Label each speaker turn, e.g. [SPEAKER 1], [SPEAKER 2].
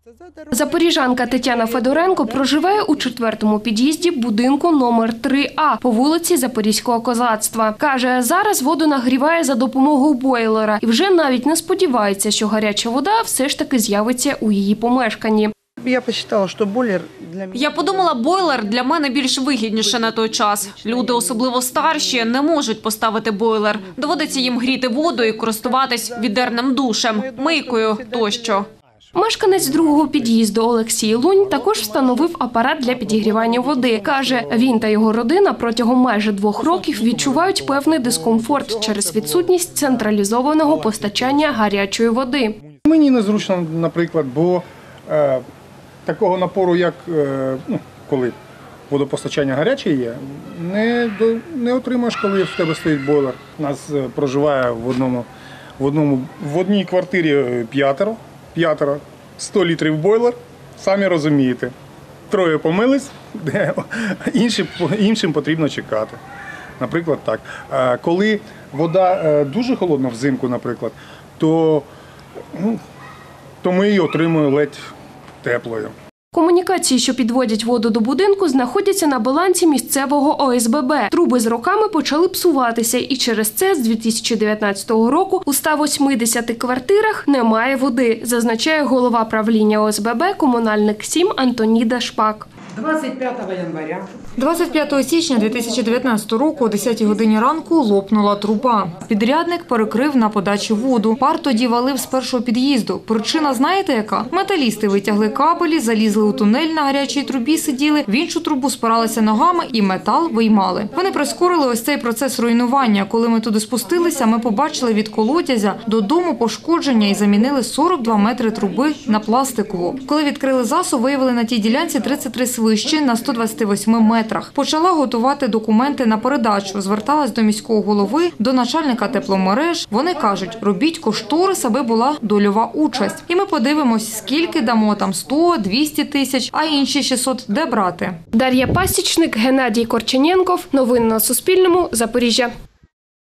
[SPEAKER 1] Запоріжанка Тетяна Федоренко проживає у 4-му під'їзді будинку номер 3А по вулиці Запорізького козацтва. Каже, зараз воду нагріває за допомогою бойлера і вже навіть не сподівається, що гаряча вода все ж таки з'явиться у її помешканні.
[SPEAKER 2] Я подумала, бойлер для мене більш вигідніше на той час. Люди, особливо старші, не можуть поставити бойлер. Доводиться їм гріти воду і користуватись відерним душем, мийкою тощо.
[SPEAKER 1] Мешканець 2-го під'їзду Олексій Лунь також встановив апарат для підігрівання води. Каже, він та його родина протягом майже 2 років відчувають певний дискомфорт через відсутність централізованого постачання гарячої води.
[SPEAKER 3] Мені незручно, наприклад, бо такого напору, як коли водопостачання гаряче є, не отримаєш, коли в тебе стоїть бойлер. У нас проживає в одній квартирі 5, 100 літрів бойлер, самі розумієте. 3 помились, іншим потрібно чекати. Наприклад, так. Коли вода дуже холодна взимку, наприклад, то ми її отримуємо ледь теплою.
[SPEAKER 1] Комунікації, що підводять воду до будинку, знаходяться на балансі місцевого ОСББ. Труби з роками почали псуватися, і через це з 2019 року у 180 квартирах немає води, зазначає голова правління ОСББ «Комунальник 7» Антоніда Шпак.
[SPEAKER 4] 25 січня 2019 року о 10 годині ранку лопнула труба. Підрядник перекрив на подачу воду. Пар тоді валив з 1-го під'їзду. Причина знаєте яка? Металісти витягли кабелі, залізли у тунель на гарячій трубі, сиділи, в іншу трубу спиралися ногами і метал виймали. Вони прискорили ось цей процес руйнування. Коли ми туди спустилися, ми побачили від колодязя до дому пошкодження і замінили 42 метри труби на пластикову. Коли відкрили засу, виявили на тій ділянці 33 свищі на 128 метрах. Почала готувати документи на передачу. Зверталась до міського голови, до начальника тепломереж. Вони кажуть, робіть кошторис, аби була дольова участь. І ми подивимось, скільки дамо, там 100, 200 тисяч, а інші 600 де брати.
[SPEAKER 1] Дар'я Пасічник, Геннадій Корченєнков. Новини на Суспільному. Запоріжжя.